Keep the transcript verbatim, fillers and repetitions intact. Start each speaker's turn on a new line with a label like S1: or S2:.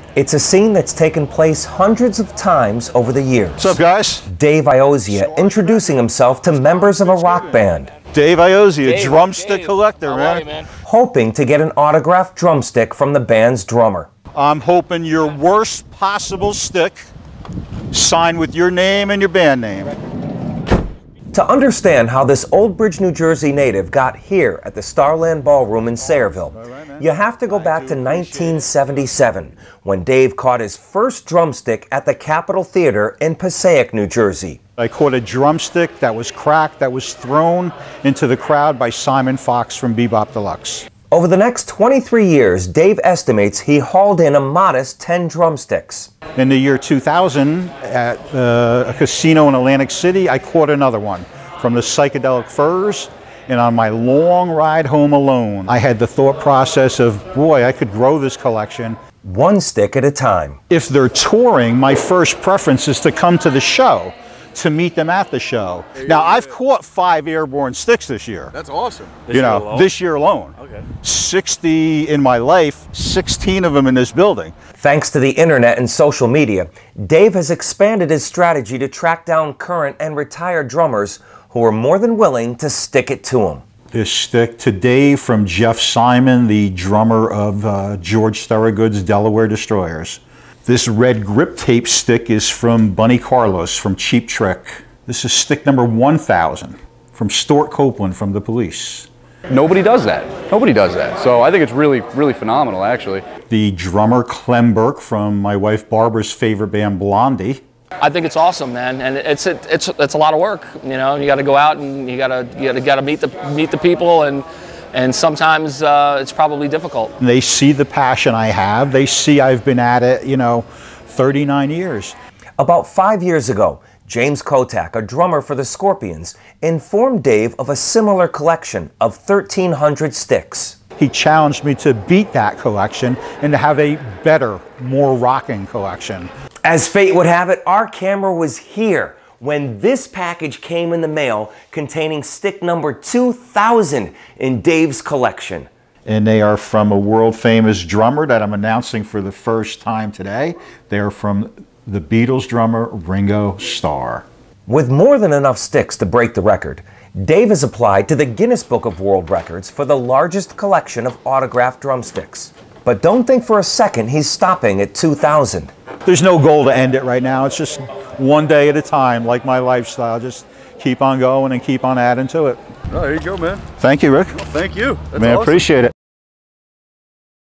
S1: It's a scene that's taken place hundreds of times over the years.
S2: What's up, guys?
S1: Dave Iozia introducing himself to members of a rock band.
S2: Dave Iozia,
S3: Dave,
S2: drumstick
S3: Dave.
S2: collector,
S3: How
S2: man.
S3: are you, man.
S1: Hoping to get an autographed drumstick from the band's drummer.
S2: I'm hoping your worst possible stick signed with your name and your band name.
S1: To understand how this Old Bridge, New Jersey native got here at the Starland Ballroom in Sayreville, you have to go back to nineteen seventy-seven, when Dave caught his first drumstick at the Capitol Theater in Passaic, New Jersey.
S2: I caught a drumstick that was cracked, that was thrown into the crowd by Simon Fox from Bebop Deluxe.
S1: Over the next twenty-three years, Dave estimates he hauled in a modest ten drumsticks.
S2: In the year two thousand, at uh, a casino in Atlantic City, I caught another one from the Psychedelic Furs. And on my long ride home alone, I had the thought process of, boy, I could grow this collection.
S1: One stick at a time.
S2: If they're touring, my first preference is to come to the show, to meet them at the show. Now, I've caught five airborne sticks this year.
S4: That's awesome.
S2: This you know, this year alone.
S4: Okay.
S2: sixty in my life, sixteen of them in this building.
S1: Thanks to the internet and social media, Dave has expanded his strategy to track down current and retired drummers who are more than willing to stick it to him.
S2: This stick today from Jeff Simon, the drummer of uh, George Thorogood's Delaware Destroyers. This red grip tape stick is from Bunny Carlos from Cheap Trick. This is stick number one thousand from Stuart Copeland from The Police.
S5: Nobody does that. Nobody does that. So I think it's really, really phenomenal, actually.
S2: The drummer Clem Burke from my wife Barbara's favorite band Blondie.
S3: I think it's awesome, man, and it's it, it's it's a lot of work. You know, you got to go out and you got to you got to got to meet the meet the people, and and sometimes uh, it's probably difficult.
S2: They see the passion I have. They see I've been at it, you know, thirty-nine years.
S1: About five years ago, James Kotak, a drummer for the Scorpions, informed Dave of a similar collection of thirteen hundred sticks.
S2: He challenged me to beat that collection and to have a better, more rocking collection.
S1: As fate would have it, our camera was here when this package came in the mail containing stick number two thousand in Dave's collection.
S2: And they are from a world famous drummer that I'm announcing for the first time today. They're from the Beatles drummer Ringo Starr.
S1: With more than enough sticks to break the record, Dave has applied to the Guinness Book of World Records for the largest collection of autographed drumsticks. But don't think for a second he's stopping at two thousand.
S2: There's no goal to end it right now. It's just one day at a time, like my lifestyle. Just keep on going and keep on adding to it.
S4: Oh, there you go, man.
S2: Thank you, Rick.
S4: Well, thank you. That's
S2: Man,
S4: awesome.
S2: appreciate it.